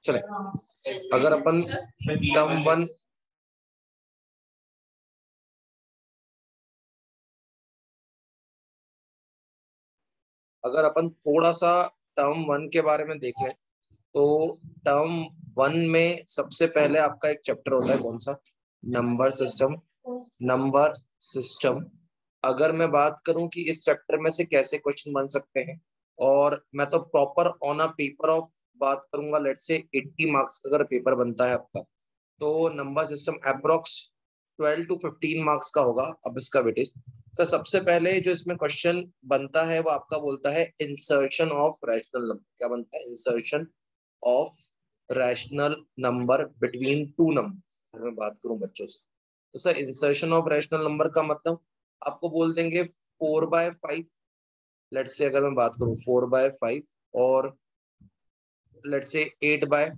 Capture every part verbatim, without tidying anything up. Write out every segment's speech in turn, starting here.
चले, अगर अपन term one अगर अपन थोड़ा सा टर्म वन के बारे में देख लें तो टर्म वन में सबसे पहले आपका एक चैप्टर होता है, कौन सा? Number system. नंबर सिस्टम अगर मैं बात करूं कि इस चैप्टर में से कैसे क्वेश्चन बन सकते हैं, और मैं तो proper on a paper of बात करूंगा, लेट्स से अस्सी मार्क्स का अगर पेपर बनता है आपका, तो number system approx twelve to fifteen marks का होगा। अब इसका वेटेज सर, सबसे पहले जो इसमें क्वेश्चन बनता है वो आपका बोलता है इंसर्शन ऑफ रैशनल नंबर। क्या बनता है? Insertion of rational number between two number. मैं बात करूं बच्चों से तो sir, insertion of rational number का मतलब आपको बोल देंगे four by five. Let's say अगर मैं बात करूं फोर बाय फाइव और लेट्स से एट बाय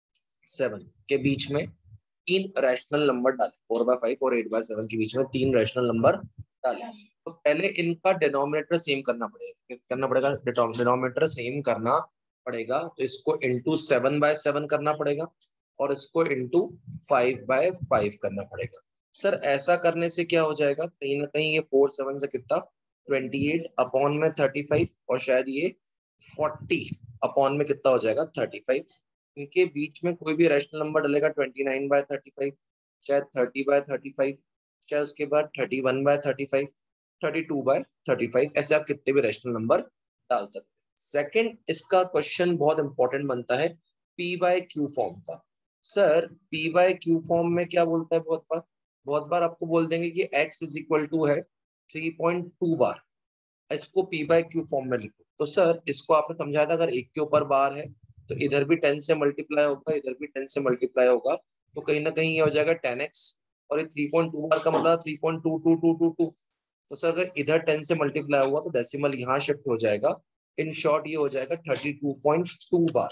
सेवन के बीच में तीन रैशनल नंबर डाले। फोर बाय फाइव और एट बाय सेवन के बीच में तीन रैशनल नंबर डाले, तो पहले इनका डिनोमिनेटर सेम करना पड़ेगा। करना पड़ेगा डिनोमिनेटर सेम करना पड़ेगा, तो इसको इंटू सेवन बाय सेवन करना पड़ेगा और इसको इंटू फाइव बाय फाइव करना पड़ेगा। सर ऐसा करने से क्या हो जाएगा, कहीं ना कहीं ये फोर सेवन से कितना ट्वेंटी एट अपॉन में थर्टी फाइव और शायद ये फोर्टी अपॉन में कितना हो जाएगा थर्टी फाइव। इनके बीच में कोई भी रैशनल नंबर डलेगा twenty nine by thirty five, चाहे थर्टी बाय थर्टी फाइव, चाहे उसके बाद thirty one by thirty five, thirty two by thirty five, ऐसे आप कितने भी रैशनल नंबर डाल सकते हैं। सेकंड, इसका क्वेश्चन बहुत इंपॉर्टेंट बनता है पी बाय क्यू फॉर्म का। Sir P by Q form में क्या बोलता है, बहुत बार बहुत बार आपको बोल देंगे कि x इज इक्वल टू है थ्री पॉइंट टू बार, इसको पी बाय क्यू फॉर्म में लिखो। तो सर इसको आपने समझाया था, अगर एक के ऊपर बार है तो इधर भी टेन से मल्टीप्लाई होगा, इधर भी टेन से मल्टीप्लाई होगा, तो कहीं ना कहीं ये हो जाएगा टेन एक्स, और ये थ्री पॉइंट टू बार का मतलब three point two two two two two. तो सर अगर इधर टेन से मल्टीप्लाई हुआ तो डेसिमल यहाँ शिफ्ट हो जाएगा। इन शॉर्ट ये हो जाएगा thirty two point two bar,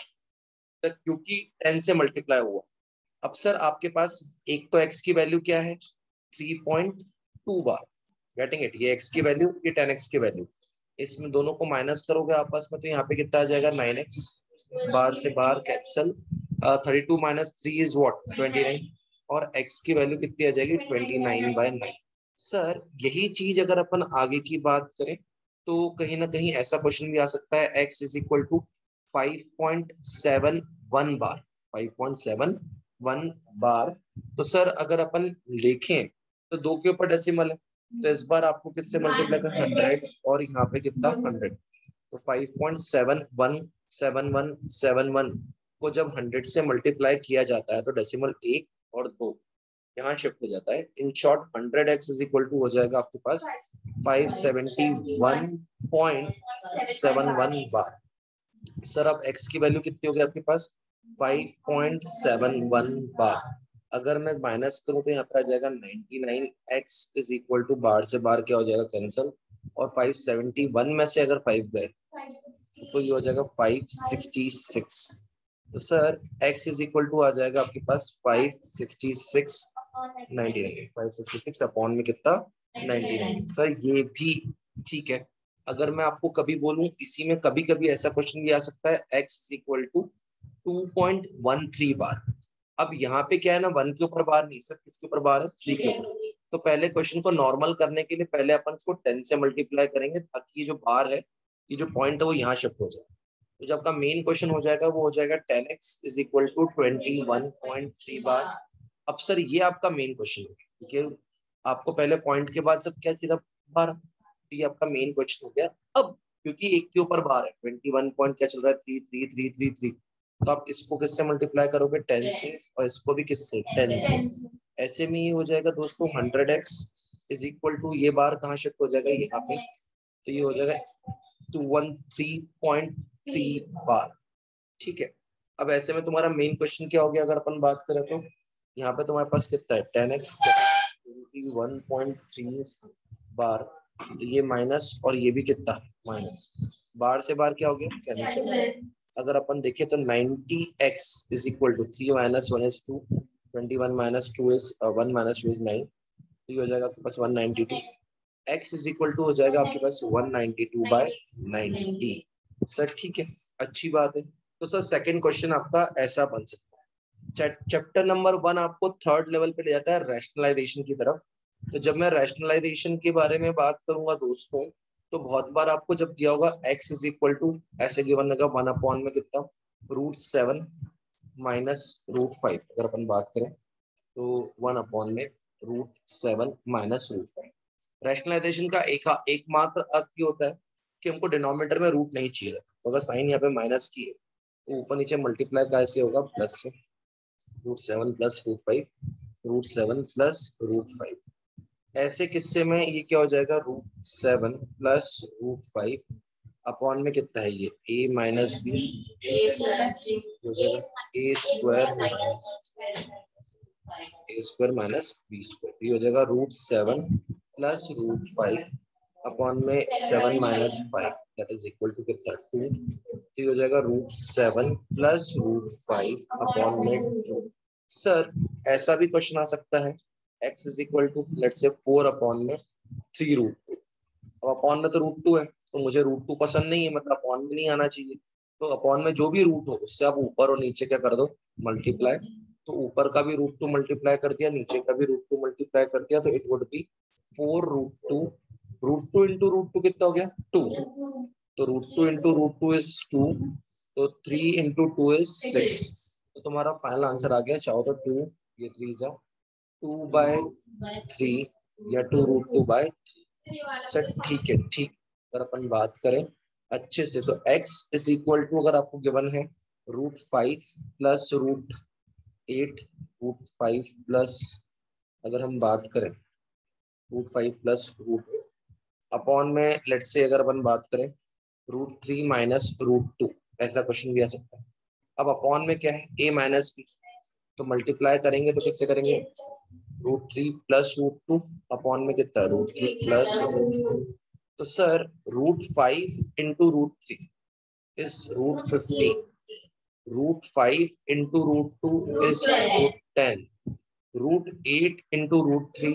क्योंकि टेन से मल्टीप्लाई हुआ। अब सर आपके पास एक तो x की वैल्यू क्या है, three point two bar, getting it? ये x की वैल्यू, ये टेन एक्स की वैल्यू, इसमें दोनों को माइनस करोगे आपस में तो यहाँ पे कितना आ जाएगा नाइन एक्स, बार से bar cancel, thirty two minus three is what twenty nine, और x की वैल्यू कितनी आ जाएगी twenty nine by nine. Sir यही चीज अगर अपन आगे की बात करें तो कहीं ना कहीं ऐसा क्वेश्चन भी आ सकता है, x is equal to five point seven one bar, five point seven one bar. तो सर अगर अपन देखें तो दो के ऊपर डेसिमल है, तो इस बार आपको किससे मल्टीप्लाई करना, हंड्रेड, और यहाँ पे कितना हंड्रेड, तो five point seven one seven one seven one को जब हंड्रेड से मल्टीप्लाई किया जाता है तो डेसिमल एक और दो यहाँ शिफ्ट हो जाता है। In short hundred x is equal to हो जाएगा आपके पास five seventy one point seven one bar. Sir अब x की वैल्यू कितनी होगी आपके पास, five point seven one bar. अगर मैं माइनस करूं तो यहाँ पे आ जाएगा ninety nine x is equal to bar से बार क्या हो जाएगा कैंसिल, और फाइव सेवेंटी वन में से अगर फाइव गए तो ये हो जाएगा फाइव सिक्सटी सिक्स। तो sir x is equal to आ जाएगा आपके पास five sixty six ninety nine, five sixty six upon में कितना नाइंटी नाइन। सर ये भी ठीक है। अगर मैं आपको कभी बोलूं इसी में कभी कभी ऐसा क्वेश्चन भी आ सकता है, x is equal to two point one three bar. अब यहाँ पे क्या है ना, वन के ऊपर बार नहीं सर, किसके ऊपर बार है, थ्री के ऊपर। तो पहले क्वेश्चन को नॉर्मल करने के लिए पहले अपन इसको टेन से मल्टीप्लाई करेंगे ताकि ये जो बार है, ये जो पॉइंट है वो यहाँ शिफ्ट हो जाए। तो जब आपका मेन क्वेश्चन हो जाएगा वो हो जाएगा ten x is equal to twenty one point three bar. अब सर ये आपका मेन क्वेश्चन हो गया, ठीक है? आपको पहले पॉइंट के बाद सब क्या चाहिए था, बार। तो ये आपका मेन क्वेश्चन हो गया। अब क्योंकि एक के ऊपर बार है, ट्वेंटी वन पॉइंट क्या चल रहा है, three three three three three, तो आप इसको किससे मल्टीप्लाई करोगे, टेन से, और इसको भी किससे, टेन से। ऐसे में ये हो जाएगा दोस्तों hundred x is equal to, ये बार कहाँ शिफ्ट हो जाएगा यहाँ पे, तो ये हो जाएगा two one three point three bar, ठीक है? अब ऐसे में तुम्हारा मेन क्वेश्चन क्या हो गया, अगर अपन बात करें तो यहाँ पे तुम्हारे पास कितना है, ten x twenty one point three bar, तो ये माइनस और ये भी कितना माइनस, बार से बार क्या हो गया कैंसिल। अगर अपन देखें तो ninety x is equal to three minus one is two, twenty one minus two is one minus two is nine, तो ये हो जाएगा आपके पास one ninety two. x is equal to हो जाएगा आपके पास one ninety two by ninety. Sir ठीक है, अच्छी बात है। तो सर सेकंड क्वेश्चन आपका ऐसा बन सकता है। चैप्टर नंबर वन आपको थर्ड लेवल पे ले जाता है रैशनलाइजेशन की तरफ। तो जब मैं रैशनलाइजेशन के बारे में बात करूंगा दोस्तों, तो बहुत बार आपको जब दिया होगा x इज इक्वल टू ऐसे गिवन होगा वन अपॉन में कितना root seven minus root five, अगर अपन बात करें तो वन अपॉन में root seven minus root five. Rationalization का एक एकमात्र अर्थ ये होता है कि हमको डिनोमिनेटर में रूट नहीं चाहिए रहता। तो अगर साइन यहाँ पे माइनस की है तो ऊपर नीचे मल्टीप्लाई कैसे होगा प्लस से, root seven plus root five, root seven plus root five. ऐसे किस्से में ये क्या हो जाएगा root seven plus root five upon में कितना है ये a माइनस बी हो जाएगा a square a square minus b square. ये हो जाएगा root seven plus root five upon में seven minus five that is equal to कितना टू। तो ये हो जाएगा root seven plus root five upon में टू। सर ऐसा भी क्वेश्चन आ सकता है x is equal to let's say four upon में थ्री रूट टू। अब अपॉन में तो रूट टू है तो मुझे रूट टू पसंद नहीं है, मतलब अपॉन में नहीं आना चाहिए। तो अपॉन में जो भी रूट हो उससे आप ऊपर और नीचे क्या कर दो मल्टीप्लाई। तो ऊपर का भी रूट टू मल्टीप्लाई कर दिया, नीचे का भी रूट टू मल्टीप्लाई कर दिया, तो it would be four root two. Root two into root two कितना हो गया टू, तो root two into root two is two, तो three into two is six. तो तुम्हारा फाइनल आंसर आ गया, चाहो तो टू ये थ्री जा टू बाय थ्री या two root two by three. Sir ठीक है, ठीक। अगर अपन बात करें अच्छे से तो x इज इक्वल टू अगर आपको गिवन है root five plus root eight, root five plus अगर हम बात करें root five plus root upon में लेट्स से अगर अपन बात करें root three minus root two, ऐसा क्वेश्चन भी आ सकता है। अब अपॉन में क्या है a माइनस बी, तो मल्टीप्लाई करेंगे तो किससे करेंगे root three plus root two upon में कितना root three plus root two. तो sir root five into root three is root fifteen, root five into root two is root ten, root eight into root three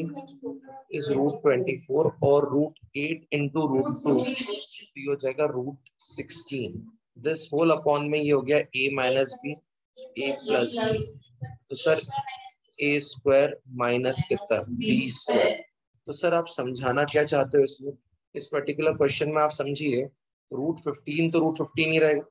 is root twenty four और root eight into root two ये हो जाएगा root sixteen. This whole upon में ये हो गया a minus b a plus b. तो sir a square minus कितना बी स्क्वायर। तो सर आप समझाना क्या चाहते हो इसमें, इस पर्टिकुलर क्वेश्चन में आप समझिए रूट फिफ्टीन तो रूट फिफ्टीन ही रहेगा,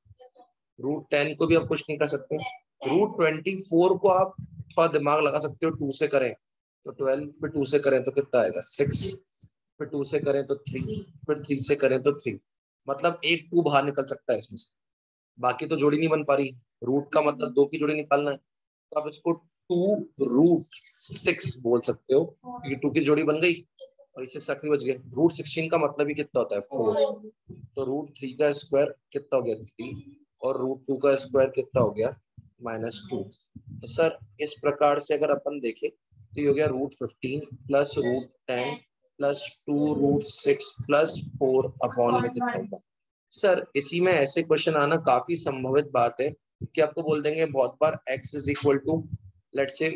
रूट टेन को भी आप कुछ नहीं कर सकते, रूट ट्वेंटी फोर को आप थोड़ा दिमाग लगा सकते हो, टू से करें तो ट्वेल्व, फिर टू से करें तो कितना आएगा सिक्स, फिर टू से करें तो थ्री, फिर थ्री से करें तो थ्री, मतलब एक टू बाहर निकल सकता है इसमें से, बाकी तो जोड़ी नहीं बन पा रही। रूट का मतलब दो की जोड़ी निकालना है, तो आप इसको टू रूट सिक्स बोल सकते हो क्योंकि टू की जोड़ी बन गई और इससे सिक्स बच गए। रूट सिक्सटीन का मतलब ही कितना होता है फोर, तो रूट थ्री का स्क्वायर कितना हो गया थ्री और रूट टू का स्क्वायर कितना हो गया माइनस टू। तो सर इस प्रकार से अगर अपन देखें तो ये हो गया root fifteen plus root ten plus two root six plus four upon में कितना होगा। सर इसी में ऐसे क्वेश्चन आना काफी संभावित बात है कि आपको बोल देंगे बहुत बार x is equal to let's say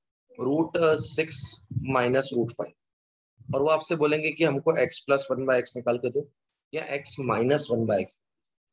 root six minus root five और वो आपसे बोलेंगे कि हमको x plus one by x निकाल के दो या x minus one by x.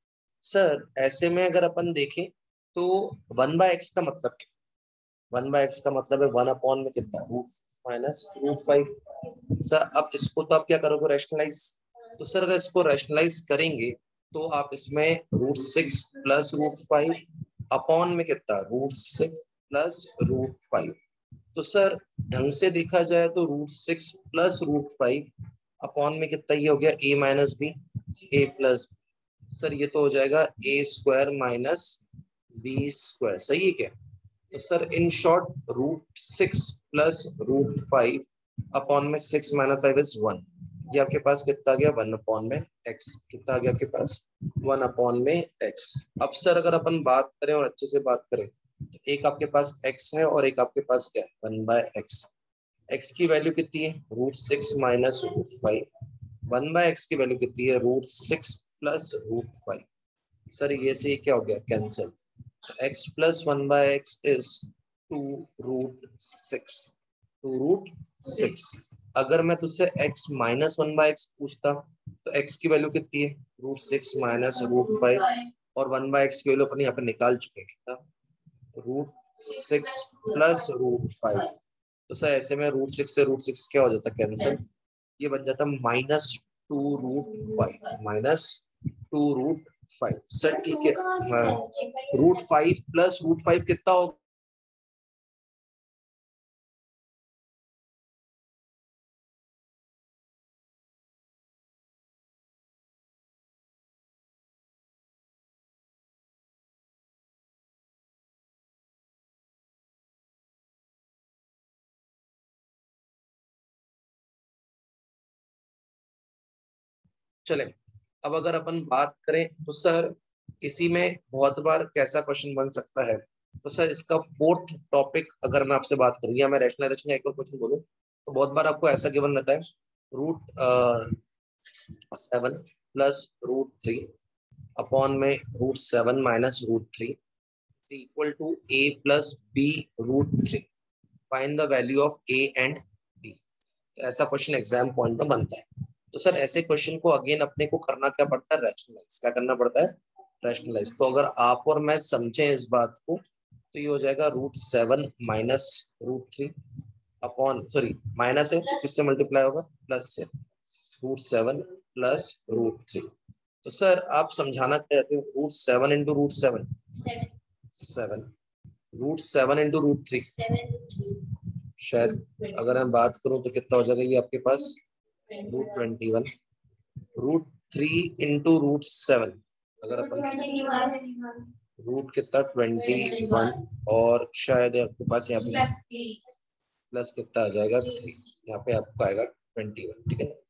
Sir ऐसे में अगर अपन देखें तो वन बाय एक्स का मतलब क्या, वन बाय एक्स का मतलब है वन अपॉन में कितना root minus root five. Sir अब इसको तो आप क्या करोगे रैशनलाइज, तो सर अगर इसको रैशनलाइज करेंगे तो आप इसमें root six plus root five upon में कितना root six plus root five. तो सर ढंग से देखा जाए तो root six plus root five upon में कितना ये हो गया a minus b a plus, sir ये तो हो जाएगा a square minus b square, सही है क्या। तो sir in short root six plus root five upon में six minus five is one, ये आपके पास कितना आ गया वन अपॉन में x, कितना आ गया आपके पास वन अपॉन में x। अब सर अगर अपन बात करें और अच्छे से बात करें तो एक आपके पास x है और एक आपके पास क्या है वन बाय एक्स। x की वैल्यू कितनी है root six minus root five, one by x की वैल्यू कितनी है root six plus root five. Sir ये से क्या हो गया cancel, x plus one by x is two root six, two root six. अगर मैं तुझसे x minus one by x पूछता तो x की वैल्यू कितनी है root six minus root five, और वन बाय एक्स की वैल्यू अपन यहाँ पे निकाल चुके हैं कितना, root six plus root five. तो सर ऐसे में रूट सिक्स से रूट सिक्स क्या हो जाता है, कैंसिल, ये बन जाता है minus two root five, minus two root five. Sir ठीक है, root five plus root five कितना होगा, चले। अब अगर अपन बात करें तो सर इसी में बहुत बार कैसा क्वेश्चन बन सकता है, तो सर इसका फोर्थ टॉपिक अगर मैं आपसे बात करूँ या मैं रैशनलाइजेशन का एक और क्वेश्चन बोलूँ, तो बहुत बार आपको ऐसा गिवन रहता है, root seven plus root three upon में root seven minus root three equal to a plus b root three, find the value of a and b. ऐसा क्वेश्चन एग्जाम पॉइंट में बनता है। तो सर ऐसे क्वेश्चन को अगेन अपने को करना क्या पड़ता है, रैशनलाइज। क्या करना पड़ता है, रैशनलाइज। तो अगर आप और मैं समझें इस बात को, तो ये हो जाएगा root seven minus root three upon, sorry minus है किससे मल्टीप्लाई होगा, प्लस से, root seven plus root three. तो सर आप समझाना क्या चाहते हो, root seven into root seven, seven, root seven into root three, शायद अगर मैं बात करूं तो कितना हो जाएगा ये आपके पास, root twenty one, root three into root seven, अगर अपन रूट कितना ट्वेंटी वन, और शायद आपके पास यहाँ पे प्लस कितना आ जाएगा थ्री, यहाँ पे आपको आएगा ट्वेंटी वन, ठीक है ना।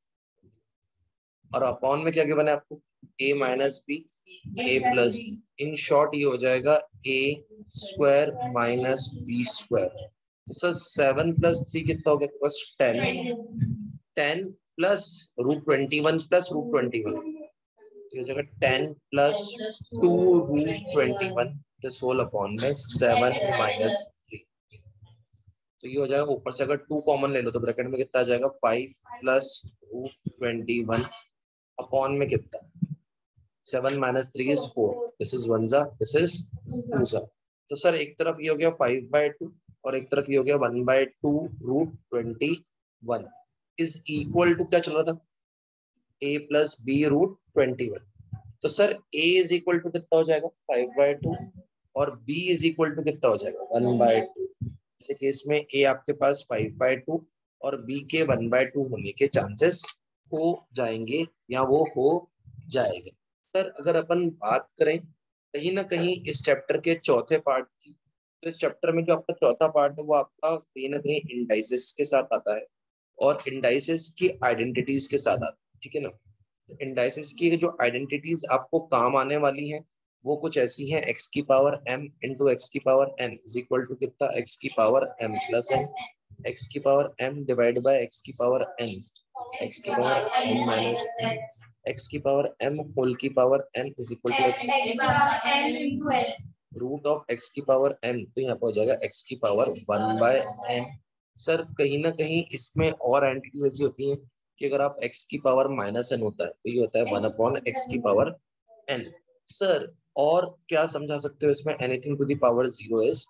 और अपॉन में क्या गिवन है आपको, a minus b, a plus b, in short ये हो जाएगा a square minus b square. तो सर सेवन प्लस थ्री कितना हो गया, बस ten, ten plus root twenty one plus root twenty one, तो हो जाएगा ten plus two root twenty one, this whole upon में सेवन माइनस थ्री। तो ये हो जाएगा, ऊपर से अगर टू कॉमन ले लो तो ब्रैकेट में कितना आ जाएगा, five plus root twenty one upon में कितना, seven minus three is four, this is one जा, दिस इज टू जा। तो सर एक तरफ ये हो गया फाइव बाय टू और एक तरफ ये हो गया one by two root twenty one is equal to क्या चल रहा था, a plus b root twenty one. तो sir a is equal to कितना हो जाएगा, फाइव बाय टू, और b इज इक्वल टू कितना हो जाएगा, वन बाय टू। इस केस में a आपके पास फाइव बाय टू और b के वन बाय टू होने के चांसेस हो जाएंगे, या वो हो जाएगा। सर अगर अपन बात करें कहीं ना कहीं इस चैप्टर के चौथे पार्ट की, तो इस चैप्टर में जो आपका चौथा पार्ट है वो आपका कहीं ना कहीं इंडाइसिस के साथ आता है और इंडाइसिस की आइडेंटिटीज के साथ आता है, ठीक है ना। इंडाइसिस की जो आइडेंटिटीज आपको काम आने वाली हैं वो कुछ ऐसी हैं, एक्स की पावर m इंटू एक्स की power n is equal to कितना, एक्स की power m plus n, x की power m divide by x की पावर n, एक्स की power m minus n, x की पावर m होल की power n is equal to root of x की power m, तो यहाँ पर हो जाएगा एक्स की power one by n। Sir कहीं ना कहीं इसमें और एंटिटीज ऐसी होती हैं कि अगर आप x की पावर माइनस एन होता है तो ये होता है वन अपॉन एक्स की पावर n। सर और क्या समझा सकते हो इसमें, anything to the power zero is,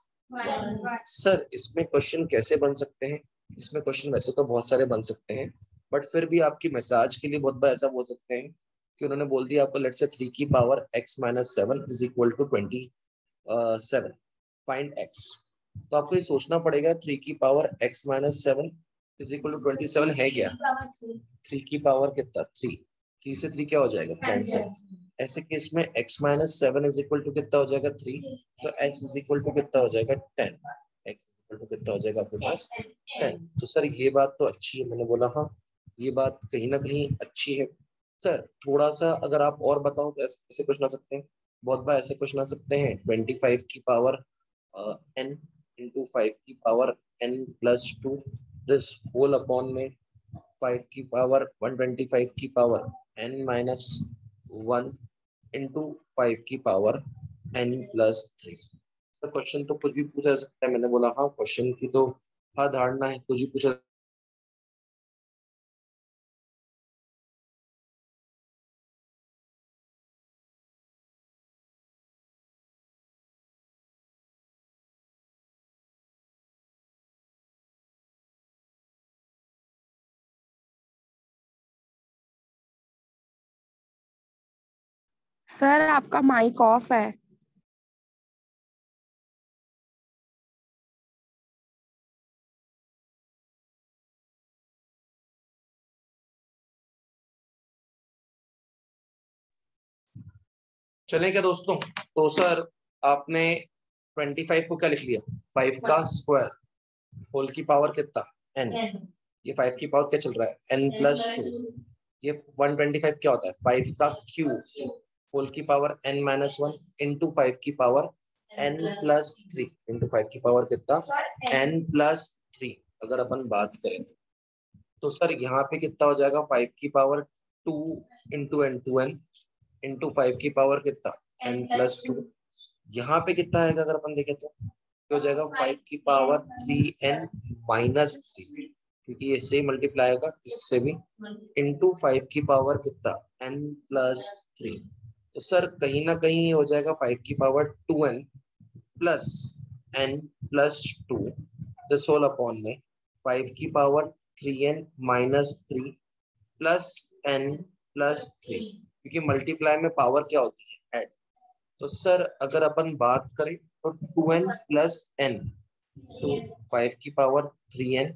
sir इसमें क्वेश्चन कैसे बन सकते हैं, इसमें क्वेश्चन वैसे तो बहुत सारे बन सकते हैं, बट फिर भी आपकी मसाज के लिए बहुत बार ऐसा बोल सकते हैं कि उन्होंने बोल दिया आपको, लेट्स से थ्री की power x minus seven is equal to twenty seven, find x। तो आपको ये सोचना पड़ेगा थ्री की power x minus seven is equal to twenty seven है क्या, थ्री की पावर कितना, थ्री, थ्री से थ्री क्या हो जाएगा, कैंसिल। ऐसे केस में x minus seven is equal to कितना हो जाएगा, थ्री, तो x इज इक्वल टू कितना हो जाएगा, ten, x is equal to कितना हो जाएगा आपके पास, टेन। तो सर ये बात तो अच्छी है, मैंने बोला हाँ ये बात कहीं ना कहीं अच्छी है। सर थोड़ा सा अगर आप और बताओ तो ऐसे ऐसे क्वेश्चन आ सकते हैं, बहुत बार ऐसे क्वेश्चन आ सकते हैं, ट्वेंटी फाइव की पावर n इंटू फाइव की power n plus two, this whole upon में फाइव की पावर वन ट्वेंटी फाइव की power n minus one into five की पावर n प्लस थ्री। तो क्वेश्चन तो कुछ भी पूछा जा सकता है, मैंने बोला हाँ क्वेश्चन की तो हाँ धारणा है, कुछ भी पूछा सर आपका माइक ऑफ है। चलें क्या दोस्तों? तो सर आपने ट्वेंटी फाइव को क्या लिख लिया? फाइव का स्क्वायर होल की पावर कितना? एन। ये फाइव की पावर क्या चल रहा है? N plus two. ये वन ट्वेंटी फाइव क्या होता है? फाइव का क्यूब होल की power n minus one into five की power n plus three into five की पावर कितना? N plus three. अगर अपन बात करें तो सर यहाँ पे कितना हो जाएगा? फाइव की power two into n two n into five की पावर कितना? N plus two. यहाँ पे कितना आएगा अगर अपन देखें तो हो जाएगा फाइव की power three n minus three, क्योंकि इससे मल्टीप्लाई होगा इससे भी, इंटू फाइव की पावर कितना? N plus three. तो सर कहीं ना कहीं हो जाएगा फाइव की power two n plus n plus two this whole upon में फाइव की power three n minus three plus n plus three, क्योंकि मल्टीप्लाई में पावर क्या होती है? ऐड। तो सर अगर अपन बात करें तो टू एन प्लस एन तो फाइव की power three n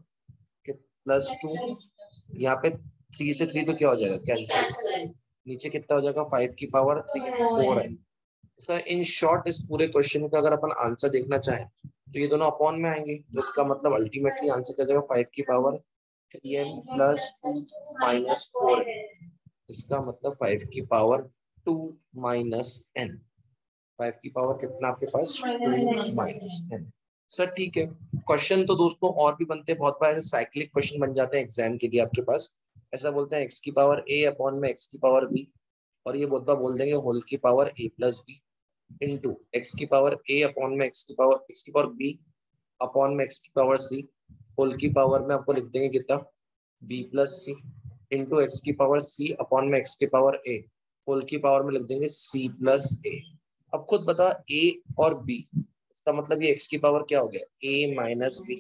plus two, यहाँ पे थ्री से थ्री तो क्या हो जाएगा? कैंसिल। नीचे कितना हो जाएगा? फाइव की power three four n. Sir in short इस पूरे क्वेश्चन का अगर अपन आंसर देखना चाहें तो ये दोनों अपॉन में आएंगे, तो इसका मतलब अल्टीमेटली आंसर क्या जाएगा? फाइव की power three n plus two minus four n. इसका मतलब फाइव की power two minus n. Five की पावर कितना आपके पास? Two minus n. सर ठीक है, क्वेश्चन तो दोस्तों और भी बनते हैं बहुत बार, साइक्लिक क्वेश्चन बन जाते हैं एग्जाम के लिए आपके पास। ऐसा बोलते हैं एक्स की पावर ए अपॉन में एक्स की पावर बी, और ये बहुत बार बोल देंगे होल की power a plus b into x की पावर ए अपॉन में एक्स की पावर एक्स की पावर बी अपॉन में एक्स की पावर सी, होल की पावर में आपको लिख देंगे कितना? B plus c into x की पावर सी अपॉन में एक्स की पावर ए, होल की पावर में लिख देंगे सी प्लस ए। अब खुद बता ए और बी, इसका मतलब ये एक्स की पावर क्या हो गया? ए माइनस बी,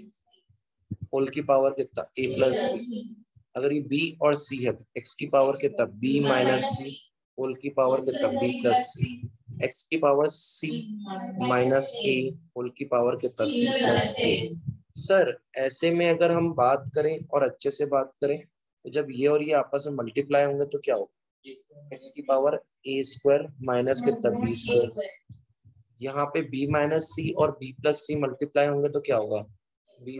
होल की पावर कितना? A plus b. अगर ये बी और सी है एक्स की पावर कितना? बी माइनस सी, होल की पावर कितना? B plus c. एक्स की power c minus a, whole की पावर कितना? सी प्लस ए। सर ऐसे में अगर हम बात करें और अच्छे से बात करें तो जब ये और ये आपस में मल्टीप्लाई होंगे तो क्या होगा? एक्स की पावर ए स्क्वायर माइनस कितना? B square. यहाँ पे b माइनस सी और b प्लस सी मल्टीप्लाई होंगे तो क्या होगा? बी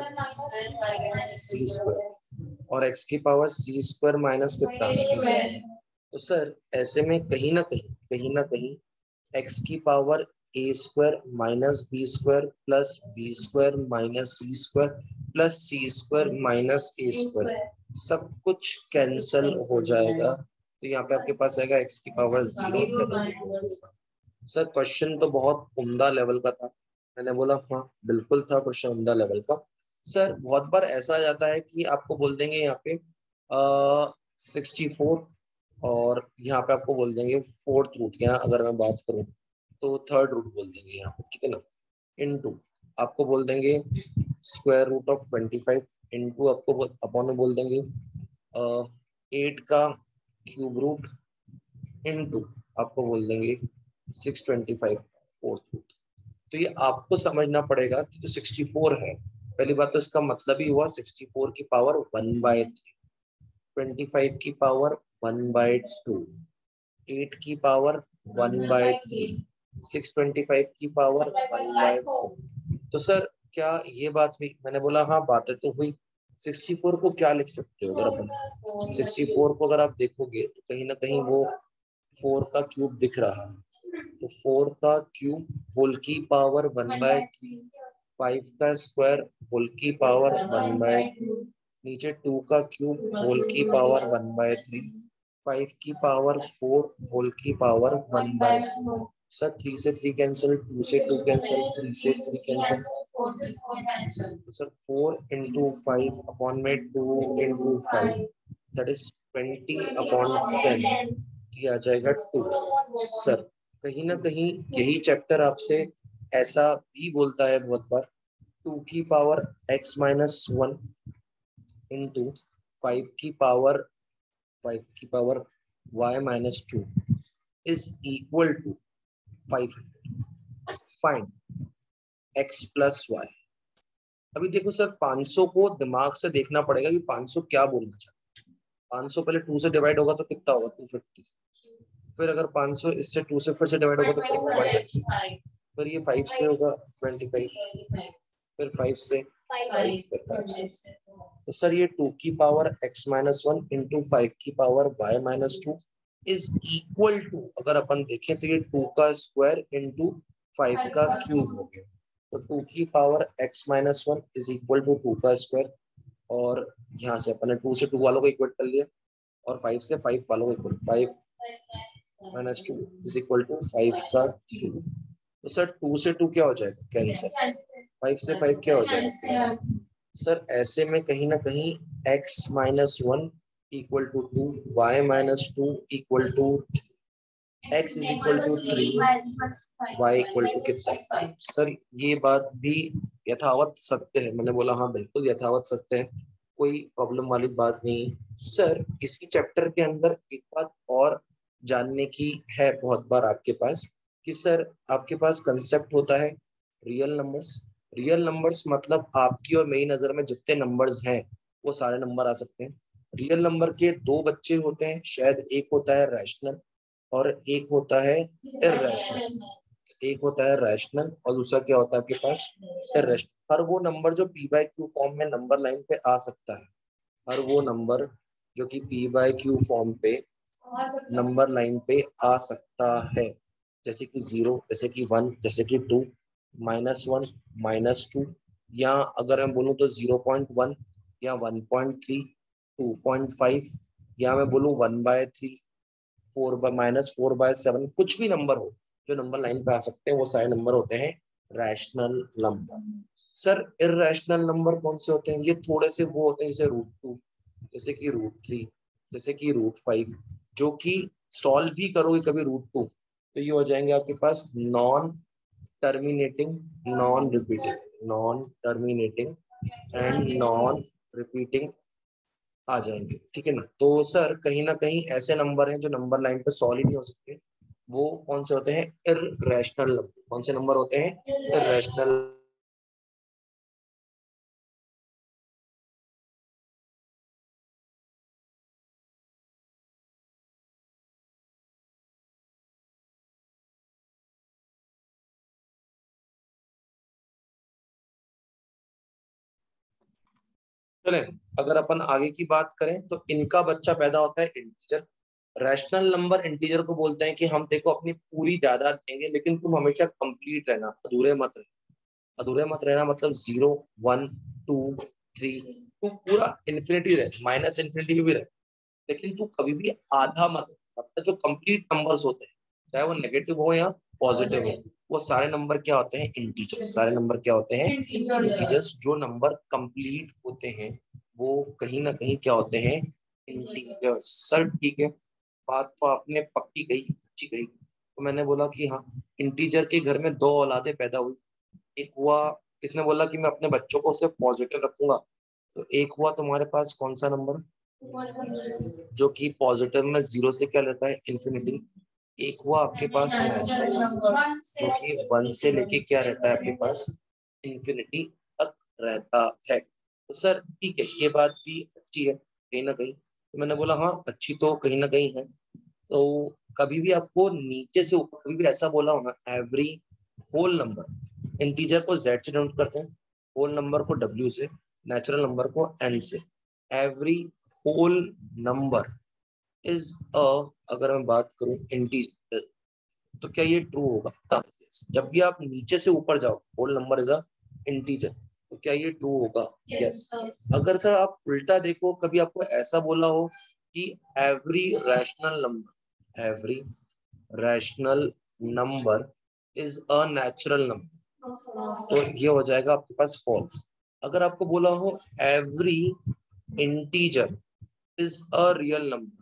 स्क्वायर सी स्क्वायर, और x की पावर सी स्क्वायर माइनस कितना? B square. तो सर ऐसे में कहीं ना कहीं कहीं ना कहीं x की power a square minus b square plus b square minus c square plus c square minus a square सब कुछ कैंसल हो जाएगा, तो यहाँ पे आपके पास आएगा x की पावर जीरो। सर क्वेश्चन तो बहुत उम्दा लेवल का था। मैंने बोला हाँ बिल्कुल था क्वेश्चन उम्दा लेवल का। सर बहुत बार ऐसा आ जाता है कि आपको बोल देंगे यहाँ पे सिक्सटी फोर, और यहाँ पे आपको बोल देंगे फोर्थ रूट, यहाँ अगर मैं बात करूँ तो थर्ड रूट बोल देंगे यहाँ पे, ठीक है ना, इनटू आपको बोल देंगे square root of twenty five into आपको अपॉन में बोल देंगे एट का क्यूब रूट इंटू आपको बोल देंगे six twenty five fourth root. तो ये आपको समझना पड़ेगा कि जो सिक्सटी फोर है, पहली बात तो इसका मतलब ही हुआ सिक्सटी फोर की power one by three, twenty five की power one by two, eight की power one by three, six twenty five की पावर वन बाय फोर। तो सर क्या ये बात हुई? मैंने बोला हाँ बातें तो हुई। सिक्सटी फोर को क्या लिख सकते हो? अगर अपन सिक्सटी फोर को अगर आप देखोगे तो कहीं ना कहीं वो फोर का क्यूब दिख रहा है, तो फोर का क्यूब होल की power one by three, five का स्क्वायर होल की पावर वन बाय टू, नीचे टू का क्यूब होल की power one by three, five की पावर फोर होल की power one by two. Sir three से थ्री कैंसिल, टू से two cancel, three से थ्री कैंसिल, तो sir four into five upon में two into five that is twenty upon ten, आ जाएगा to. Sir कहीं ना कहीं यही चैप्टर आपसे ऐसा भी बोलता है बहुत बार, टू की power x minus one into five की पावर फाइव की power y minus two, is equal to five hundred. Find x plus y. अभी देखो सर, पाँच सौ को दिमाग से देखना पड़ेगा कि पाँच सौ क्या बोलना चाहता है। पाँच सौ पहले टू से डिवाइड होगा तो कितना होगा, टू फिफ्टी। फिर अगर पाँच सौ इससे टू से फिर से डिवाइड होगा तो कितना होगा, फिर ये फाइव से होगा ट्वेंटी फाइव, फिर फाइव से फाइव, फिर फाइव से। तो सर ये टू की power x minus one into five की power y minus two is equal to, अगर अपन देखें तो ये टू का स्क्वायर इंटू फाइव का क्यूब हो गया। तो टू की power x minus one is equal to two का स्क्वायर, और यहाँ से अपन ने टू से टू वालों को इक्वल कर लिया, और फाइव से फाइव वालों को equal, five minus two is equal to five का क्यूब। तो सर टू से टू क्या हो जाएगा, कैंसिल। फाइव से फाइव क्या हो जाएगा, कैंसिल। सर ऐसे में कहीं ना कहीं x minus one equal to two, y minus two equal to, x is equal to three, y equal to कितना। सर ये बात भी यथावत सत्य है। मैंने बोला हाँ बिल्कुल यथावत सत्य है, कोई प्रॉब्लम वाली बात नहीं है। सर इसी चैप्टर के अंदर एक बात और जानने की है बहुत बार आपके पास, कि सर आपके पास कंसेप्ट होता है रियल नंबर्स। रियल नंबर्स मतलब आपकी और मेरी नजर में जितने नंबर्स हैं वो सारे नंबर आ सकते हैं। रियल नंबर के दो बच्चे होते हैं, शायद एक होता है रैशनल और एक होता है इररेशनल। एक होता है रैशनल और दूसरा क्या होता है आपके पास, इररेशनल। हर वो नंबर जो पी बाय क्यू फॉर्म में नंबर लाइन पे आ सकता है, हर वो नंबर जो कि पी बाय क्यू फॉर्म पे नंबर लाइन पे आ सकता है, जैसे कि जीरो, जैसे कि वन, जैसे कि two, minus one, minus two, या अगर मैं बोलूँ तो जीरो पॉइंट वन, या one point three, two point five, या मैं बोलूँ one by three, four by minus four by seven, कुछ भी नंबर हो जो नंबर लाइन पे आ सकते हैं वो सारे नंबर होते हैं rational number. Sir irrational number कौन से होते हैं, ये थोड़े से वो होते हैं जैसे रूट टू, जैसे कि रूट थ्री, जैसे कि रूट फाइव, जो कि सॉल्व भी करोगे कभी रूट टू तो ये हो जाएंगे आपके पास non terminating, non repeating, non terminating and non repeating आ जाएंगे, ठीक है ना। तो सर कहीं ना कहीं ऐसे नंबर हैं जो नंबर लाइन पे सॉल्व ही नहीं हो सकते, वो कौन से होते हैं, इररेशनल नंबर। कौन से नंबर होते हैं, इररेशनल। चले अगर अपन आगे की बात करें तो इनका बच्चा पैदा होता है इंटीजर। रैशनल नंबर इंटीजर को बोलते हैं कि हम देखो अपनी पूरी जायदाद देंगे लेकिन तुम हमेशा कंप्लीट रहना, अधूरे मत रहना। अधूरे मत रहना मतलब जीरो, वन, टू, थ्री, तू पूरा इन्फिनिटी रहे, माइनस इन्फिनिटी भी रहे, लेकिन तू कभी भी आधा मत रहे। मतलब जो कंप्लीट नंबर्स होते हैं, चाहे वो नेगेटिव हो या पॉजिटिव हो, वो सारे नंबर क्या होते हैं, इंटीजर्स। सारे नंबर क्या होते हैं, इंटीजर्स। जो नंबर कंप्लीट होते हैं वो कहीं ना कहीं क्या होते हैं, इंटीजर्स। सर ठीक है, बात तो आपने पक्की कही, अच्छी कही। तो मैंने बोला कि हाँ, इंटीजर के घर में दो औलादे पैदा हुई। एक हुआ, इसने बोला कि मैं अपने बच्चों को सिर्फ पॉजिटिव रखूंगा, तो एक हुआ तुम्हारे पास कौन सा नंबर, जो कि पॉजिटिव में जीरो से क्या लेता है, इन्फिनिटी। एक हुआ आपके पास नेचुरल, जो कि वन से लेके क्या रहता है आपके पास, इन्फिनिटी तक रहता है। तो सर ठीक है, ये बात भी अच्छी है कहीं ना कहीं। तो मैंने बोला हाँ अच्छी तो कहीं ना कहीं है। तो कभी भी आपको नीचे से ऊपर कभी भी ऐसा बोला होना, एवरी होल नंबर, इंटीजर को जेड से डिनोट करते हैं, होल नंबर को डब्ल्यू से, नेचुरल नंबर को एन से। Every whole number is a, अगर मैं बात करूं इंटीजर, तो क्या ये ट्रू होगा, जब भी आप नीचे से ऊपर जाओ whole number is a integer, तो क्या ये ट्रू होगा, यस। अगर सर आप उल्टा देखो, कभी आपको ऐसा बोला हो कि every rational number, every rational number is a natural number, तो ये हो जाएगा आपके पास फॉल्स। अगर आपको बोला हो every integer is a real number,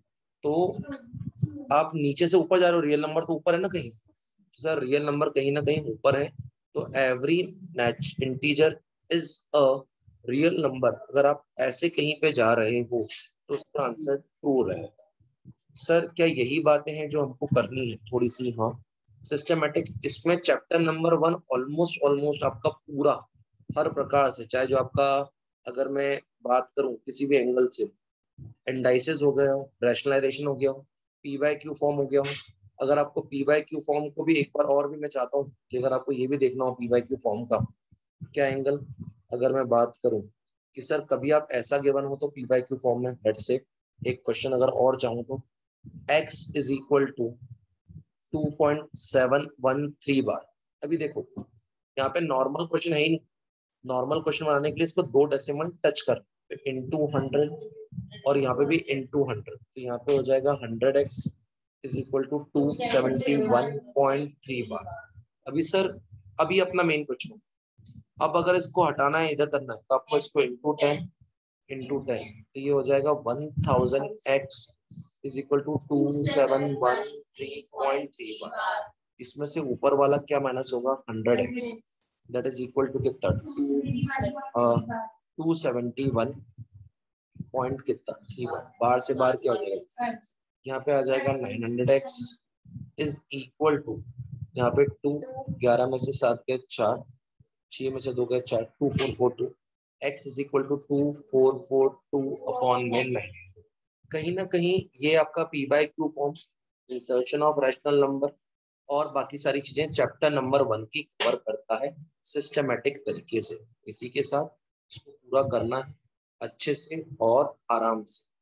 तो आप नीचे से ऊपर जा रहे हो, रियल नंबर तो ऊपर है ना कहीं, तो सर रियल नंबर कहीं ना कहीं ऊपर है, तो every integer is a real number. अगर आप ऐसे कहीं पे जा रहे हो तो उसका आंसर ट्रू रहेगा। सर क्या यही बातें हैं जो हमको करनी है थोड़ी सी? हाँ, सिस्टमेटिक। इसमें chapter number one almost almost आपका पूरा हर प्रकार से, चाहे जो आपका, अगर मैं बात करूं किसी भी एंगल से, इंडाइसेस हो गया हो, रैशनलाइजेशन हो गया हो, पी बाय क्यू फॉर्म हो गया हो। अगर आपको पी बाय क्यू फॉर्म को भी एक बार और भी मैं चाहता हूँ कि अगर आपको ये भी देखना हो पी बाय क्यू फॉर्म का क्या एंगल, अगर मैं बात करूं कि सर कभी आप ऐसा गिवन हो तो पी बाय क्यू फॉर्म में, लेट्स से एक क्वेश्चन अगर और चाहूं तो x is equal to two point seven one three bar. अभी देखो यहाँ पे नॉर्मल क्वेश्चन है ही नहीं, नॉर्मल क्वेश्चन बनाने के लिए इसको दो डेसिमल टच कर, इंटू हंड्रेड और यहाँ पे भी इंटू हंड्रेड, तो यहाँ पे हो जाएगा hundred x is equal to two seventy one point three bar. अभी सर अभी अपना मेन क्वेश्चन, अब अगर इसको हटाना है इधर करना है तो आपको इसको इंटू टेन इंटू टेन, तो ये हो जाएगा one thousand x is equal to two seven one three point three bar. इसमें से ऊपर वाला क्या माइनस होगा, hundred x, that is equal to कितना, टू सेवेंटी वन पॉइंट कितना थ्री बार। बार से बार क्या हो जाएगा, यहाँ पे आ जाएगा nine hundred x is equal to, यहाँ पे टू, ग्यारह में से सात के चार, छह में से दो गए चार, two four four two, x is equal to two four four two upon में नाइन। कहीं ना कहीं ये आपका p by Q form, insertion of rational number और बाकी सारी चीजें चैप्टर नंबर वन की कवर करता है सिस्टमेटिक तरीके से। इसी के साथ इसको पूरा करना है अच्छे से और आराम से।